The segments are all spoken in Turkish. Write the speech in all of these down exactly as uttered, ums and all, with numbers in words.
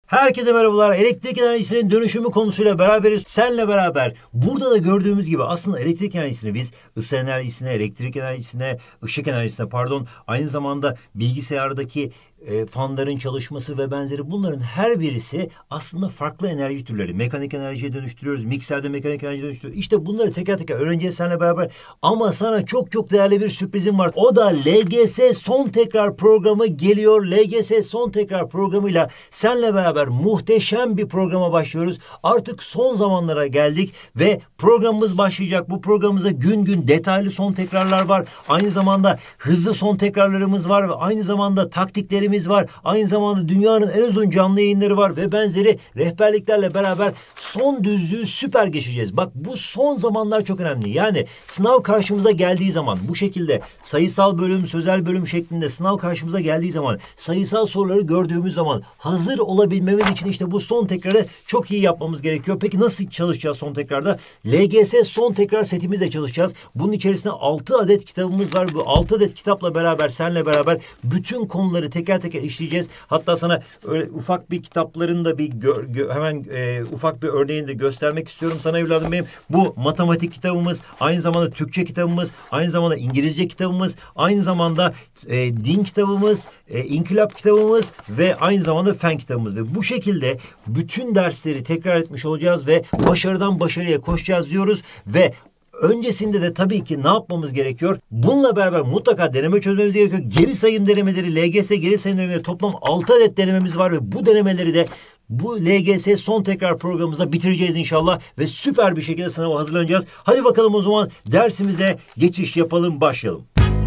Herkese merhabalar. Elektrik enerjisinin dönüşümü konusuyla beraberiz. Senle beraber burada da gördüğümüz gibi aslında elektrik enerjisini biz ısı enerjisine, elektrik enerjisine, ışık enerjisine pardon aynı zamanda bilgisayardaki e, fanların çalışması ve benzeri bunların her birisi aslında farklı enerji türleri. Mekanik enerjiye dönüştürüyoruz. Mikserde mekanik enerjiye dönüştürüyoruz. İşte bunları teker teker öğreneceğiz seninle beraber. Ama sana çok çok değerli bir sürprizim var. O da L G S son tekrar programı geliyor. L G S son tekrar programıyla seninle beraber muhteşem bir programa başlıyoruz. Artık son zamanlara geldik ve programımız başlayacak. Bu programımızda gün gün detaylı son tekrarlar var. Aynı zamanda hızlı son tekrarlarımız var ve aynı zamanda taktiklerimiz var. Aynı zamanda dünyanın en uzun canlı yayınları var ve benzeri rehberliklerle beraber son düzlüğü süper geçeceğiz. Bak bu son zamanlar çok önemli. Yani sınav karşımıza geldiği zaman bu şekilde sayısal bölüm, sözel bölüm şeklinde sınav karşımıza geldiği zaman sayısal soruları gördüğümüz zaman hazır olabilmemiz için işte bu son tekrarı çok iyi yapmamız gerekiyor. Peki nasıl çalışacağız son tekrarda? L G S son tekrar setimizle çalışacağız. Bunun içerisinde altı adet kitabımız var. Bu altı adet kitapla beraber seninle beraber bütün konuları teker teker işleyeceğiz. Hatta sana öyle ufak bir kitapların da bir gö, gö, hemen e, ufak bir örneğini de göstermek istiyorum sana evladım benim. Bu matematik kitabımız, aynı zamanda Türkçe kitabımız, aynı zamanda İngilizce kitabımız, aynı zamanda e, din kitabımız, e, inkılap kitabımız ve aynı zamanda fen kitabımız ve bu şekilde bütün dersleri tekrar etmiş olacağız ve başarıdan başarıya koşacağız diyoruz ve öncesinde de tabii ki ne yapmamız gerekiyor? Bununla beraber mutlaka deneme çözmemiz gerekiyor. Geri sayım denemeleri, L G S geri sayım denemeleri toplam altı adet denememiz var ve bu denemeleri de bu L G S son tekrar programımızda bitireceğiz inşallah ve süper bir şekilde sınava hazırlanacağız. Hadi bakalım o zaman dersimize geçiş yapalım, başlayalım.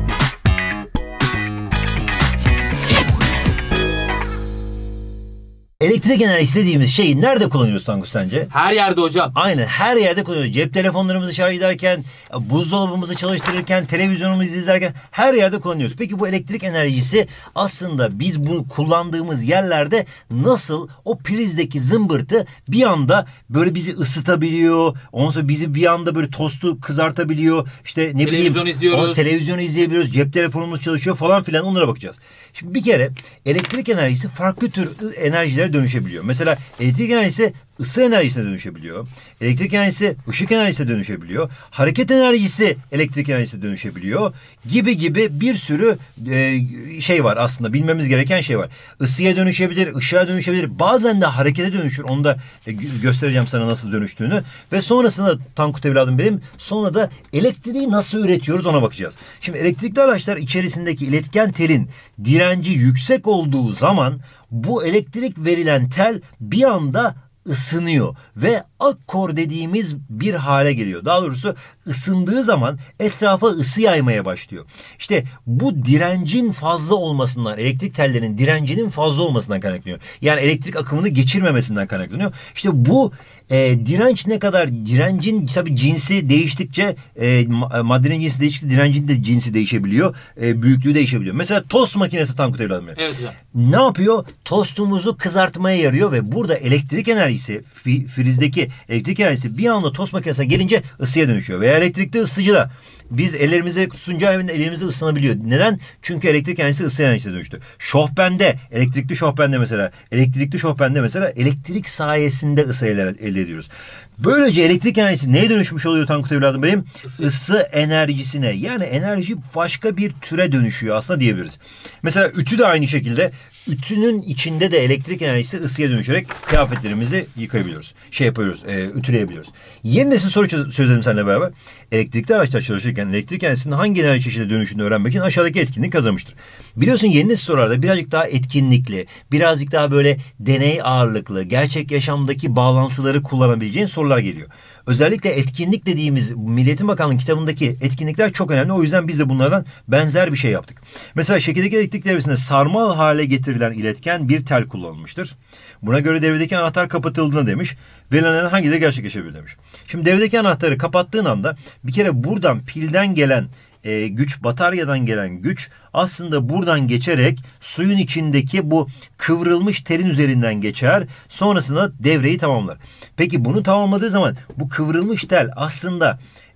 Elektrik enerjisi dediğimiz şeyi nerede kullanıyoruz Tangus sence? Her yerde hocam. Aynen her yerde kullanıyoruz. Cep telefonlarımızı şarj ederken, buzdolabımızı çalıştırırken, televizyonumuzu izlerken her yerde kullanıyoruz. Peki bu elektrik enerjisi aslında biz bunu kullandığımız yerlerde nasıl o prizdeki zımbırtı bir anda böyle bizi ısıtabiliyor. Ondan sonra bizi bir anda böyle tostu kızartabiliyor. İşte ne televizyon bileyim izliyoruz. O, televizyonu izleyebiliyoruz. Cep telefonumuz çalışıyor falan filan onlara bakacağız. Şimdi bir kere elektrik enerjisi farklı tür enerjilere dönüşebiliyor. Mesela elektrik enerjisi ısı enerjisine dönüşebiliyor. Elektrik enerjisi ışık enerjisine dönüşebiliyor. Hareket enerjisi elektrik enerjisine dönüşebiliyor. Gibi gibi bir sürü e, şey var aslında. Bilmemiz gereken şey var. Isıya dönüşebilir, ışığa dönüşebilir. Bazen de harekete dönüşür. Onu da e, göstereceğim sana nasıl dönüştüğünü. Ve sonrasında Tankut evladım benim. Sonra da elektriği nasıl üretiyoruz ona bakacağız. Şimdi elektrikli araçlar içerisindeki iletken telin direnci yüksek olduğu zaman bu elektrik verilen tel bir anda ısınıyor ve akkor dediğimiz bir hale geliyor. Daha doğrusu ısındığı zaman etrafa ısı yaymaya başlıyor. İşte bu direncin fazla olmasından, elektrik tellerinin direncinin fazla olmasından kaynaklanıyor. Yani elektrik akımını geçirmemesinden kaynaklanıyor. İşte bu e, direnç ne kadar, direncin tabii cinsi değiştikçe, e, maddenin cinsi değiştikçe direncin de cinsi değişebiliyor. E, büyüklüğü değişebiliyor. Mesela tost makinesi Tankut evladım. Evet hocam. Ne yapıyor? Tostumuzu kızartmaya yarıyor ve burada elektrik enerjisi, frizdeki elektrik enerjisi bir anda tost makinesine gelince ısıya dönüşüyor. Veya elektrikli ısıtıcıda biz ellerimize tutunca ellerimize ısınabiliyor. Neden? Çünkü elektrik enerjisi ısı enerjisine dönüştü. Şofbende, elektrikli şofbende mesela, elektrikli şofbende mesela elektrik sayesinde ısı elde ediyoruz. Böylece elektrik enerjisi neye dönüşmüş oluyor Tankut evladım benim? Isı. Isı enerjisine. Yani enerji başka bir türe dönüşüyor aslında diyebiliriz. Mesela ütü de aynı şekilde. Ütünün içinde de elektrik enerjisi ısıya dönüşerek kıyafetlerimizi yıkayabiliyoruz. Şey yapıyoruz, e, ütüleyebiliyoruz. Yeni nesil soru çözelim seninle beraber. Elektrikli araçlar çalışırken elektrik enerjisinin hangi enerji çeşidine dönüşünü öğrenmek için aşağıdaki etkinlik kazanmıştır. Biliyorsun yeni nesil sorularda birazcık daha etkinlikli, birazcık daha böyle deney ağırlıklı, gerçek yaşamdaki bağlantıları kullanabileceğin sorular geliyor. Özellikle etkinlik dediğimiz Milli Eğitim Bakanlığı'nın kitabındaki etkinlikler çok önemli. O yüzden biz de bunlardan benzer bir şey yaptık. Mesela şekildeki elektrik devresinde sarmal hale getirilen iletken bir tel kullanılmıştır. Buna göre devredeki anahtar kapatıldığında demiş. Verilenlerin hangileri gerçekleşebilir demiş. Şimdi devredeki anahtarı kapattığın anda bir kere buradan pilden gelen e, güç, bataryadan gelen güç aslında buradan geçerek suyun içindeki bu kıvrılmış telin üzerinden geçer. Sonrasında devreyi tamamlar. Peki bunu tamamladığı zaman bu kıvrılmış tel aslında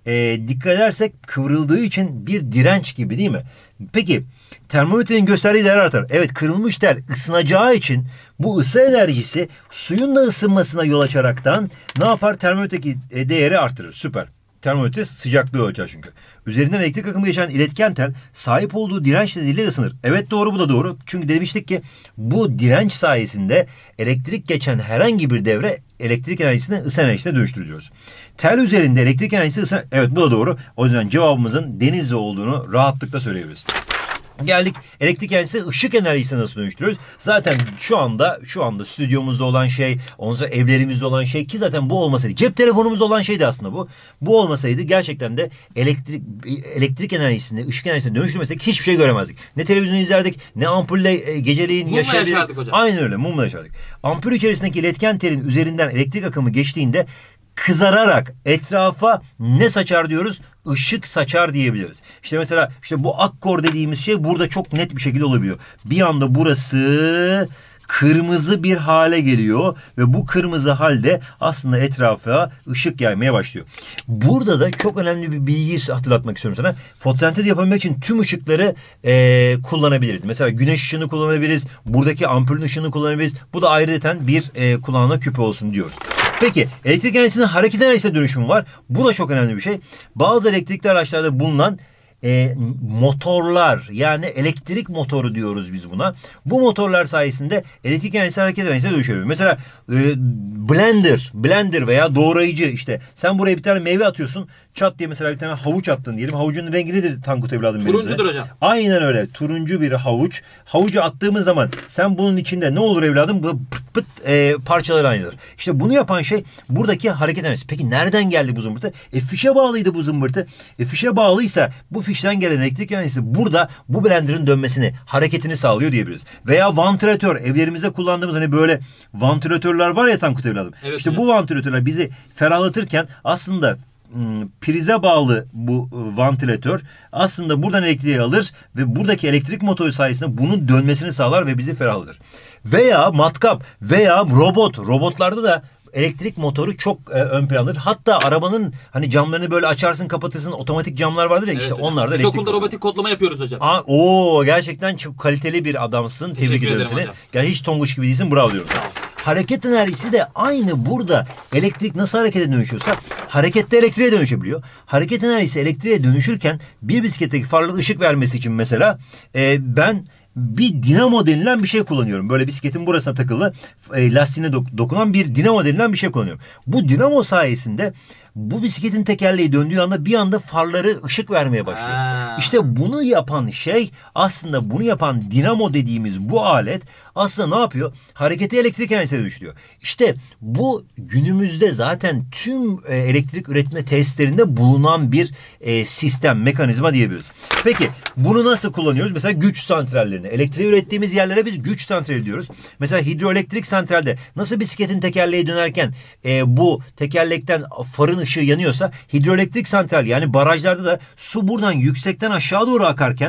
e, dikkat edersek kıvrıldığı için bir direnç gibi değil mi? Peki termometrenin gösterdiği değer artar. Evet, kırılmış tel ısınacağı için bu ısı enerjisi suyun da ısınmasına yol açaraktan ne yapar? Termometredeki değeri artırır. Süper. Termometre sıcaklığı ölçer çünkü. Üzerinden elektrik akımı geçen iletken tel sahip olduğu direnç nedeniyle ısınır. Evet, doğru, bu da doğru. Çünkü demiştik ki bu direnç sayesinde elektrik geçen herhangi bir devre elektrik enerjisini ısı enerjisine dönüştürüyoruz. Tel üzerinde elektrik enerjisi ısı... Evet, bu da doğru. O yüzden cevabımızın Denizli olduğunu rahatlıkla söyleyebiliriz. Geldik elektrik enerjisi ışık enerjisine nasıl dönüştürüyoruz? Zaten şu anda şu anda stüdyomuzda olan şey, ondan sonra evlerimizde olan şey, ki zaten bu olmasaydı, cep telefonumuzda olan şeydi aslında bu. Bu olmasaydı gerçekten de elektrik elektrik enerjisini ışık enerjisine dönüştürmesek hiçbir şey göremezdik. Ne televizyon izlerdik, ne ampulle e, geceleyin mumla yaşardık. yaşardık hocam. Aynen öyle, mumla yaşardık. Ampul içerisindeki iletken telin üzerinden elektrik akımı geçtiğinde kızararak etrafa ne saçar diyoruz? Işık saçar diyebiliriz. İşte mesela işte bu akkor dediğimiz şey burada çok net bir şekilde olabiliyor. Bir anda burası kırmızı bir hale geliyor ve bu kırmızı halde aslında etrafa ışık yaymaya başlıyor. Burada da çok önemli bir bilgiyi hatırlatmak istiyorum sana. Fotosentez yapabilmek için tüm ışıkları e, kullanabiliriz. Mesela güneş ışığını kullanabiliriz. Buradaki ampulün ışığını kullanabiliriz. Bu da ayrıca bir e, kulağına küpe olsun diyoruz. Peki elektrik enerjisinin hareket enerjisine dönüşümü var. Bu da çok önemli bir şey. Bazı elektrikli araçlarda bulunan e, motorlar, yani elektrik motoru diyoruz biz buna. Bu motorlar sayesinde elektrik enerjisi hareket enerjisine dönüşüyor. Mesela e, blender, blender veya doğrayıcı, işte sen buraya bir tane meyve atıyorsun. Çat diye mesela bir tane havuç attın diyelim. Havucun rengi nedir Tankut evladım? Turuncudur hocam. Aynen öyle. Turuncu bir havuç. Havucu attığımız zaman sen bunun içinde ne olur evladım? Bu pıt pıt e, parçalar aynıdır. İşte bunu yapan şey buradaki hareket enerjisi. Peki nereden geldi bu zımbırtı? E fişe bağlıydı bu zımbırtı. E fişe bağlıysa bu fişten gelen elektrik enerjisi burada bu blenderın dönmesini, hareketini sağlıyor diyebiliriz. Veya vantilatör. Evlerimizde kullandığımız hani böyle vantilatörler var ya Tankut evladım. Evet, işte hocam. Bu vantilatörler bizi ferahlatırken aslında prize bağlı bu vantilatör aslında buradan elektriği alır ve buradaki elektrik motoru sayesinde bunun dönmesini sağlar ve bizi ferahlatır. Veya matkap veya robot. Robotlarda da elektrik motoru çok e, ön plandadır. Hatta arabanın hani camlarını böyle açarsın kapatırsın, otomatik camlar vardır ya, evet, işte onlar da elektrik. Biz okulda robotik kodlama yapıyoruz hocam. Aa, oo, gerçekten çok kaliteli bir adamsın. Teşekkür Tebrik ederim seni. Yani hiç tonguç gibi değilsin. Bravo diyorum. Hareket enerjisi de aynı burada. Elektrik nasıl harekete dönüşüyorsa harekette elektriğe dönüşebiliyor. Hareket enerjisi elektriğe dönüşürken bir bisikletteki farlı ışık vermesi için mesela e, ben bir dinamo denilen bir şey kullanıyorum. Böyle bisikletin burasına takılı e, lastiğine dok- dokunan bir dinamo denilen bir şey kullanıyorum. Bu dinamo sayesinde bu bisikletin tekerleği döndüğü anda bir anda farları ışık vermeye başlıyor. Ha. İşte bunu yapan şey, aslında bunu yapan dinamo dediğimiz bu alet aslında ne yapıyor? Hareketi elektrik enerjisine dönüştürüyor. İşte bu günümüzde zaten tüm e, elektrik üretme tesislerinde bulunan bir e, sistem, mekanizma diyebiliriz. Peki bunu nasıl kullanıyoruz? Mesela güç santrallerine. Elektriği ürettiğimiz yerlere biz güç santrali diyoruz. Mesela hidroelektrik santralde nasıl bisikletin tekerleği dönerken e, bu tekerlekten farın ışığı yanıyorsa, hidroelektrik santral yani barajlarda da su buradan yüksekten aşağı doğru akarken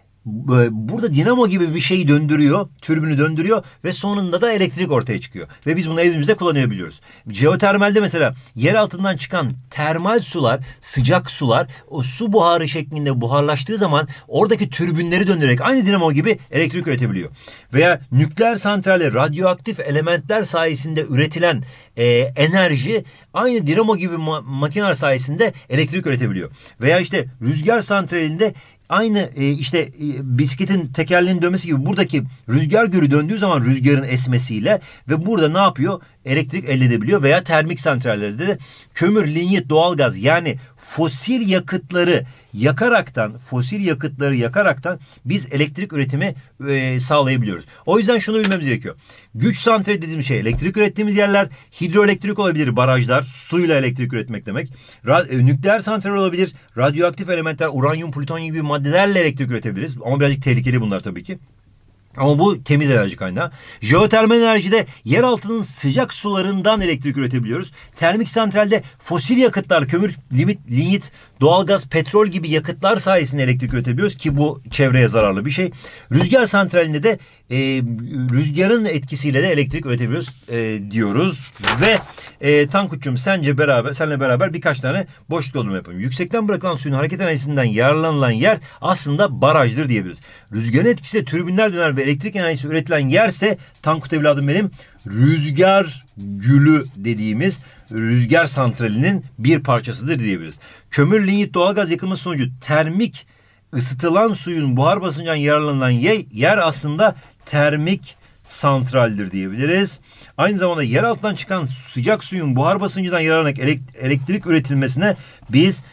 burada dinamo gibi bir şeyi döndürüyor, türbünü döndürüyor ve sonunda da elektrik ortaya çıkıyor. Ve biz bunu evimizde kullanabiliyoruz. Jeotermalde mesela yer altından çıkan termal sular, sıcak sular o su buharı şeklinde buharlaştığı zaman oradaki türbünleri döndürerek aynı dinamo gibi elektrik üretebiliyor. Veya nükleer santralle radyoaktif elementler sayesinde üretilen e, enerji aynı dinamo gibi ma- makineler sayesinde elektrik üretebiliyor. Veya işte rüzgar santralinde aynı e, işte e, bisikletin tekerleğinin dönmesi gibi buradaki rüzgar gölü döndüğü zaman rüzgarın esmesiyle ve burada ne yapıyor? Elektrik elde edebiliyor. Veya termik santrallerde de kömür, linyit, doğalgaz yani fosil yakıtları yakaraktan, fosil yakıtları yakaraktan biz elektrik üretimi e, sağlayabiliyoruz. O yüzden şunu bilmemiz gerekiyor. Güç santrali dediğimiz şey elektrik ürettiğimiz yerler, hidroelektrik olabilir, barajlar, suyla elektrik üretmek demek. Ra- e, nükleer santral olabilir, radyoaktif elementler, uranyum, plütonyum gibi maddelerle elektrik üretebiliriz. Ama birazcık tehlikeli bunlar tabii ki. Ama bu temiz enerji kaynağı. Jeotermal enerjide yeraltının sıcak sularından elektrik üretebiliyoruz. Termik santralde fosil yakıtlar, kömür, limit, linyit, Doğalgaz, petrol gibi yakıtlar sayesinde elektrik üretebiliyoruz ki bu çevreye zararlı bir şey. Rüzgar santralinde de e, rüzgarın etkisiyle de elektrik üretebiliyoruz e, diyoruz. Ve e, Tankut'cum sence beraber, seninle beraber birkaç tane boşluk doldurma yapalım. Yüksekten bırakılan suyun hareket enerjisinden yararlanılan yer aslında barajdır diyebiliriz. Rüzgarın etkisiyle türbinler döner ve elektrik enerjisi üretilen yerse Tankut evladım benim rüzgar gülü dediğimiz rüzgar santralinin bir parçasıdır diyebiliriz. Kömür, linyit, doğalgaz yakılması sonucu termik ısıtılan suyun buhar basıncından yararlanılan yer aslında termik santraldir diyebiliriz. Aynı zamanda yer altından çıkan sıcak suyun buhar basıncından yararlanarak elektrik üretilmesine biz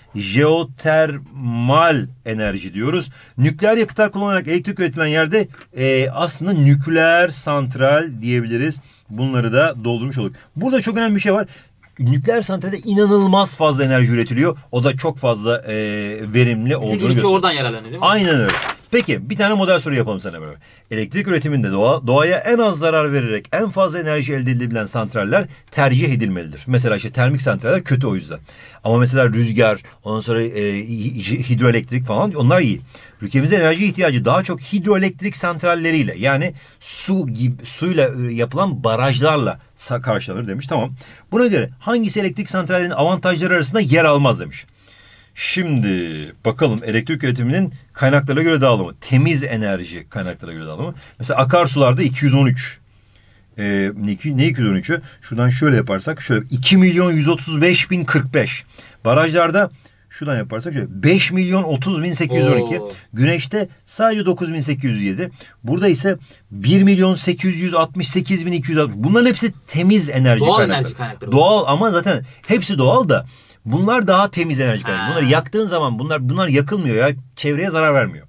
jeotermal enerji diyoruz. Nükleer yakıtlar kullanarak elektrik üretilen yerde e, aslında nükleer santral diyebiliriz. Bunları da doldurmuş olduk. Burada çok önemli bir şey var. Nükleer santralde inanılmaz fazla enerji üretiliyor. O da çok fazla e, verimli olduğunu gösteriyor. Bütün ülke oradan yararlanıyor değil mi? Aynen öyle. Peki bir tane model soru yapalım sana beraber. Elektrik üretiminde doğa, doğaya en az zarar vererek en fazla enerji elde edilebilen santraller tercih edilmelidir. Mesela işte termik santraller kötü o yüzden. Ama mesela rüzgar, ondan sonra e, hidroelektrik falan onlar iyi. Ülkemizde enerji ihtiyacı daha çok hidroelektrik santralleriyle yani su gibi suyla yapılan barajlarla karşılanır demiş. Tamam. Buna göre hangisi elektrik santrallerinin avantajları arasında yer almaz demiş. Şimdi bakalım elektrik üretiminin kaynaklara göre dağılımı. Temiz enerji kaynaklara göre dağılımı. Mesela akarsularda iki yüz on üç. Ee, ne iki yüz on üçü? Şuradan şöyle yaparsak şöyle iki milyon yüz otuz beş bin kırk beş. Barajlarda şuradan yaparsak şöyle beş milyon otuz bin sekiz yüz on iki. Oo. Güneşte sadece dokuz bin sekiz yüz yedi. Burada ise bir milyon sekiz yüz altmış sekiz bin iki yüz altmış. Bunların hepsi temiz enerji doğal kaynakları. Enerji kaynakları. Doğal ama zaten hepsi doğal da bunlar daha temiz enerji kaynakları. Bunları yaktığın zaman bunlar bunlar yakılmıyor ya. Çevreye zarar vermiyor.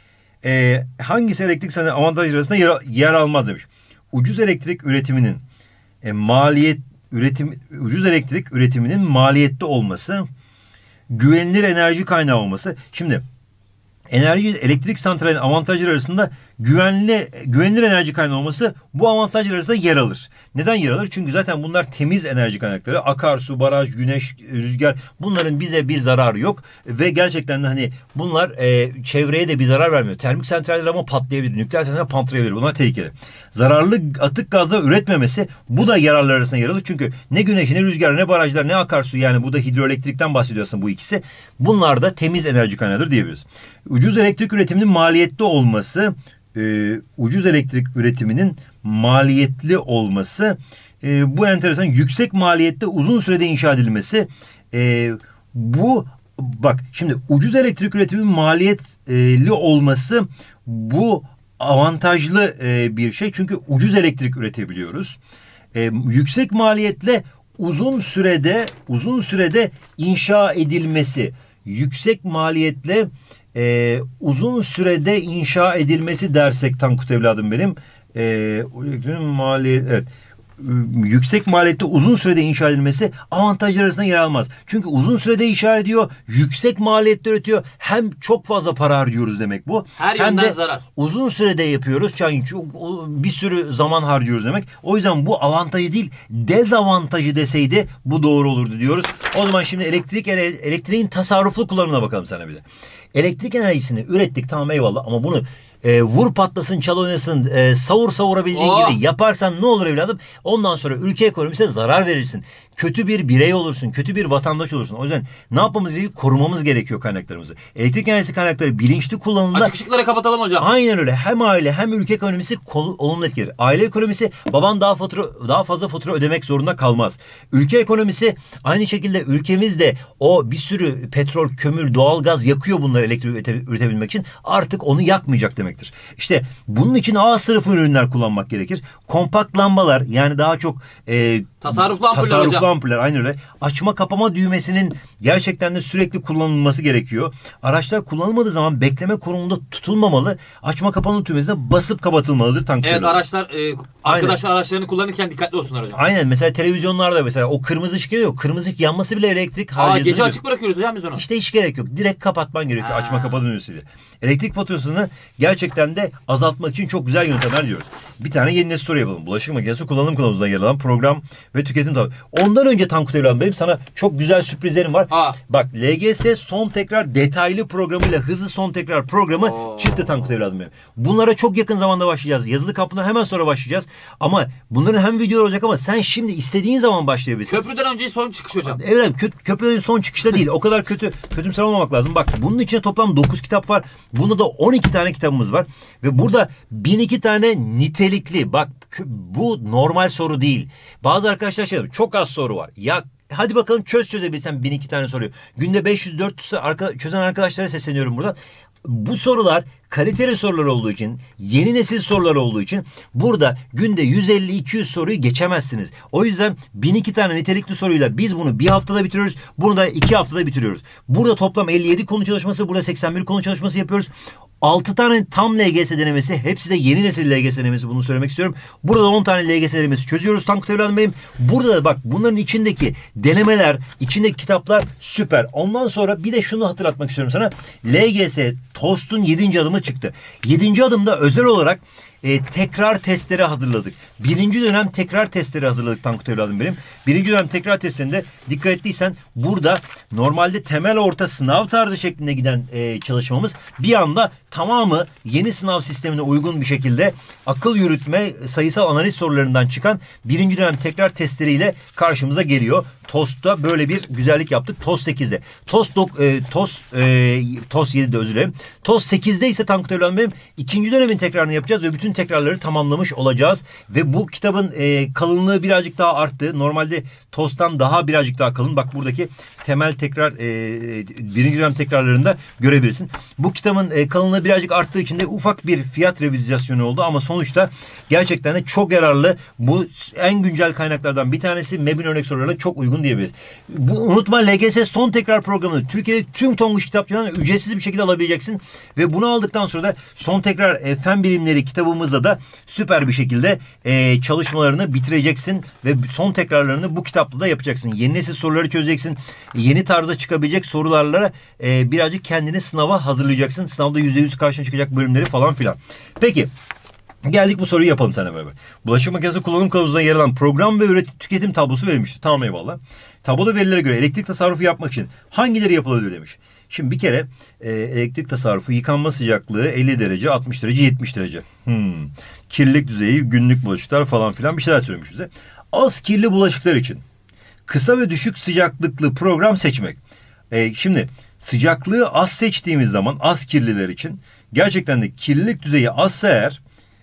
Ee, hangisi elektrik santrali avantajları arasında yer, yer almaz demiş. Ucuz elektrik üretiminin e, maliyet üretim ucuz elektrik üretiminin maliyetli olması, güvenilir enerji kaynağı olması. Şimdi enerji elektrik santralinin avantajları arasında güvenli güvenilir enerji kaynağı olması bu avantajlar arasında yer alır. Neden yer alır? Çünkü zaten bunlar temiz enerji kaynakları. Akarsu, baraj, güneş, rüzgar bunların bize bir zararı yok ve gerçekten de hani bunlar e, çevreye de bir zarar vermiyor. Termik santraller ama patlayabilir. Nükleer santraller patlayabilir. Bunlar tehlikeli. Zararlı atık gazlar üretmemesi bu da yararlar arasında yer alır. Çünkü ne güneş, ne rüzgar, ne barajlar, ne akarsu yani bu da hidroelektrikten bahsediyorsun bu ikisi. Bunlar da temiz enerji kaynağıdır diyebiliriz. Ucuz elektrik üretiminin maliyetli olması e, ucuz elektrik üretiminin maliyetli olması e, bu enteresan. Yüksek maliyette uzun sürede inşa edilmesi e, bu bak şimdi ucuz elektrik üretiminin maliyetli olması bu avantajlı e, bir şey. Çünkü ucuz elektrik üretebiliyoruz. E, yüksek maliyetle uzun sürede uzun sürede inşa edilmesi yüksek maliyetle e, uzun sürede inşa edilmesi dersek Tankut evladım benim e, maliyet evet yüksek maliyette uzun sürede inşa edilmesi avantajlar arasında yer almaz. Çünkü uzun sürede inşa ediyor, yüksek maliyette üretiyor. Hem çok fazla para harcıyoruz demek bu. Her hem yönden de zarar. Uzun sürede yapıyoruz. Çünkü çok, bir sürü zaman harcıyoruz demek. O yüzden bu avantajı değil, dezavantajı deseydi bu doğru olurdu diyoruz. O zaman şimdi elektrik elektriğin tasarruflu kullanımına bakalım sana bir de. Elektrik enerjisini ürettik tamam eyvallah ama bunu E, vur patlasın çal oynasın e, savur savurabildiğin oh. gibi yaparsan ne olur evladım? Ondan sonra ülke ekonomisine zarar verirsin. Kötü bir birey olursun. Kötü bir vatandaş olursun. O yüzden ne yapmamız gerekiyor? Korumamız gerekiyor kaynaklarımızı. Elektrik enerjisi kaynakları bilinçli kullanımda. Açık ışıkları kapatalım hocam. Aynen öyle. Hem aile hem ülke ekonomisi kol, olumlu etkiler. Aile ekonomisi baban daha fatura daha fazla fatura ödemek zorunda kalmaz. Ülke ekonomisi aynı şekilde ülkemizde o bir sürü petrol, kömür, doğalgaz yakıyor bunları elektrik ürete, üretebilmek için. Artık onu yakmayacak demektir. İşte bunun için A sınıfı ürünler kullanmak gerekir. Kompakt lambalar yani daha çok e, tasarruflu ampuller tasarruflu hocam. ampuller aynı öyle. Açma kapama düğmesinin gerçekten de sürekli kullanılması gerekiyor. Araçlar kullanılmadığı zaman bekleme konumunda tutulmamalı. Açma kapama düğmesine basıp kapatılmalıdır. Evet araçlar e, arkadaşlar Aynen. araçlarını kullanırken dikkatli olsunlar hocam. Aynen mesela televizyonlarda mesela o kırmızı ışık yanıyor. Kırmızı ışık yanması bile elektrik harcıyor. Aa gece açık bırakıyoruz hocam biz onu. İşte hiç gerek yok. Direkt kapatman gerekiyor. Ha. Açma kapama menüsüyle. Elektrik faturasını gerçekten de azaltmak için çok güzel yöntemler diyoruz. Bir tane yeni nesil soru yapalım. Bulaşık makinesi kullanım kılavuzunda yer alan program ve tüketim tabi. Ondan önce Tankut evladım benim sana çok güzel sürprizlerim var. Aa. Bak L G S son tekrar detaylı programıyla hızlı son tekrar programı Oo. çıktı Tankut evladım benim. Bunlara çok yakın zamanda başlayacağız. Yazılı kapından hemen sonra başlayacağız. Ama bunların hem video olacak ama sen şimdi istediğin zaman başlayabilirsin. Köprüden önce son çıkış hocam. Evet, kö köprüden son çıkışta değil. O kadar kötü kötümser olmamak lazım. Bak bunun içinde toplam dokuz kitap var. Bunda da on iki tane kitabımız var. Ve burada bin iki tane nitelikli. Bak bu normal soru değil. Bazı arkadaşlar şey diyor, çok az soru var. Ya hadi bakalım çöz çözebilsen bin iki tane soruyu. Günde beş yüz dört yüz arka, çözen arkadaşlara sesleniyorum buradan. Bu sorular kaliteli sorular olduğu için, yeni nesil sorular olduğu için burada günde yüz elli iki yüz soruyu geçemezsiniz. O yüzden bin iki tane nitelikli soruyla biz bunu bir haftada bitiriyoruz. Bunu da iki haftada bitiriyoruz. Burada toplam elli yedi konu çalışması, burada seksen bir konu çalışması yapıyoruz. altı tane tam L G S denemesi, hepsi de yeni nesil L G S denemesi, bunu söylemek istiyorum. Burada on tane L G S denemesi çözüyoruz Tankut evladım benim. Burada da bak bunların içindeki denemeler, içindeki kitaplar süper. Ondan sonra bir de şunu hatırlatmak istiyorum sana. L G S TOST'un yedinci adımı çıktı. yedinci adımda özel olarak E, tekrar testleri hazırladık. Birinci dönem tekrar testleri hazırladık Tankut evladım benim. Birinci dönem tekrar testlerinde dikkat ettiysen burada normalde temel orta sınav tarzı şeklinde giden e, çalışmamız bir anda tamamı yeni sınav sistemine uygun bir şekilde akıl yürütme, sayısal analiz sorularından çıkan birinci dönem tekrar testleriyle karşımıza geliyor. TOS'ta böyle bir güzellik yaptık. TOS sekizde. TOS, e, TOS, e, TOS yedide özür dilerim. TOS sekizde ise Tankut evladım benim ikinci dönemin tekrarını yapacağız ve bütün tekrarları tamamlamış olacağız. Ve bu kitabın e, kalınlığı birazcık daha arttı. Normalde TOS'tan daha birazcık daha kalın. Bak buradaki temel tekrar e, birinci dönem tekrarlarında görebilirsin. Bu kitabın e, kalınlığı birazcık arttığı için de ufak bir fiyat revizyonu oldu ama sonuçta gerçekten de çok yararlı. Bu en güncel kaynaklardan bir tanesi. MEB'in örnek sorularına çok uygun diyebiliriz. Bu, unutma L G S son tekrar programını Türkiye'de tüm Tonguç kitapçılarından ücretsiz bir şekilde alabileceksin. Ve bunu aldıktan sonra da son tekrar e, fen bilimleri kitabımızda da süper bir şekilde e, çalışmalarını bitireceksin. Ve son tekrarlarını bu kitapla da yapacaksın. Yeni nesil soruları çözeceksin. Yeni tarzda çıkabilecek sorularla e, birazcık kendini sınava hazırlayacaksın. Sınavda yüzde yüz karşına çıkacak bölümleri falan filan. Peki. Geldik bu soruyu yapalım seninle beraber. Bulaşık makinesi kullanım kılavuzunda yer alan program ve üretim tüketim tablosu verilmiştir. Tamam eyvallah. Tabloda verilere göre elektrik tasarrufu yapmak için hangileri yapılabilir demiş. Şimdi bir kere e, elektrik tasarrufu yıkanma sıcaklığı elli derece, altmış derece, yetmiş derece. Hmm. Kirlilik düzeyi, günlük bulaşıklar falan filan bir şeyler söylemiş bize. Az kirli bulaşıklar için kısa ve düşük sıcaklıklı program seçmek. E, şimdi sıcaklığı az seçtiğimiz zaman az kirliler için gerçekten de kirlilik düzeyi azsa eğer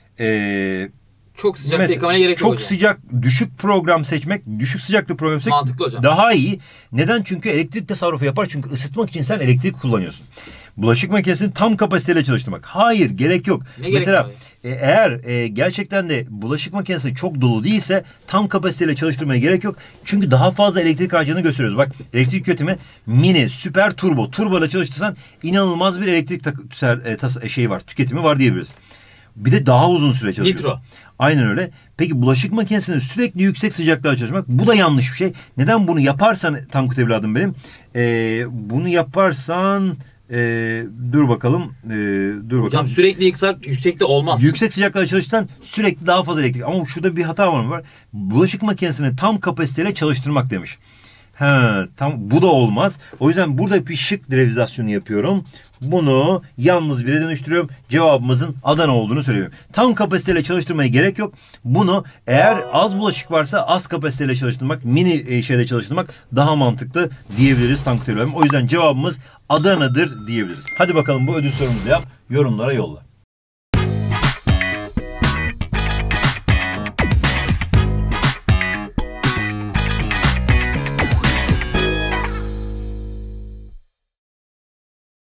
Ee, çok sıcak yıkamaya gerek yok Çok hocam. sıcak düşük program seçmek, düşük sıcaklık program seçmek mantıklı hocam. Daha iyi. Neden? Çünkü elektrik tasarrufu yapar. Çünkü ısıtmak için sen elektrik kullanıyorsun. Bulaşık makinesini tam kapasiteyle çalıştırmak. Hayır, gerek yok. Ne Mesela gerek e, eğer e, gerçekten de bulaşık makinesi çok dolu değilse tam kapasiteyle çalıştırmaya gerek yok. Çünkü daha fazla elektrik harcadığını gösteriyoruz. Bak elektrik tüketimi mini, süper turbo. Turbo ile çalıştırsan inanılmaz bir elektrik e, şey var, tüketimi var diyebiliriz. Bir de daha uzun süre çalışıyor. Nitro. Aynen öyle. Peki bulaşık makinesinin sürekli yüksek sıcaklığa çalışmak bu da yanlış bir şey. Neden bunu yaparsan Tankut evladım benim? Ee, bunu yaparsan e, dur bakalım. E, dur Hocam bakalım. sürekli yükselt, yüksekte olmaz. Yüksek sıcaklığa çalıştan sürekli daha fazla elektrik. Ama şurada bir hata var mı var? Bulaşık makinesini tam kapasiteyle çalıştırmak demiş. Ha, tam bu da olmaz. O yüzden burada bir şık revizasyonu yapıyorum. Bunu yalnız bire dönüştürüyorum. Cevabımızın Adana olduğunu söylüyorum. Tam kapasiteyle çalıştırmaya gerek yok. Bunu eğer az bulaşık varsa az kapasiteyle çalıştırmak, mini şeyle çalıştırmak daha mantıklı diyebiliriz Tankut evladım. O yüzden cevabımız Adana'dır diyebiliriz. Hadi bakalım bu ödül sorumuzu yap. Yorumlara yolla.